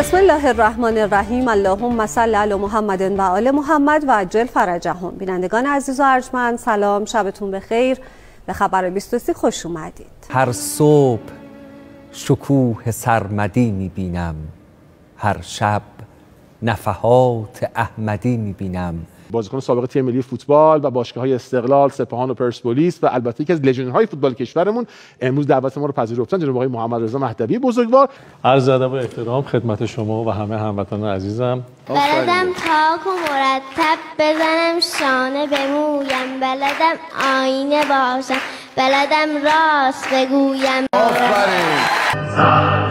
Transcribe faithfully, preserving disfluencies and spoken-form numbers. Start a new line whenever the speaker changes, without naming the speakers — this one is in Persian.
بسم الله الرحمن الرحیم. اللهم صل علی محمد و آل محمد و عجل فرجهم. بینندگان عزیز و ارجمند، سلام، شبتون بخیر. به خبر بیست و سه خوش اومدید.
هر صبح شکوه سرمدی میبینم، هر شب نفحات احمدی میبینم.
بازیکن سابق تیم ملی فوتبال و باشگاه‌های استقلال، سپاهان و پرسپولیس و البته یکی از لژندهای فوتبال کشورمون امروز دعوت ما رو پذیرفتن، جناب آقای محمد رضا مهدوی بزرگوار.
عرض ادب و احترام خدمت شما و همه هموطنان عزیزم.
بلدم پاک و مرتب بزنم، شانه بمویم، بلدم آینه باشم، بلدم راست بگویم.
آفرین.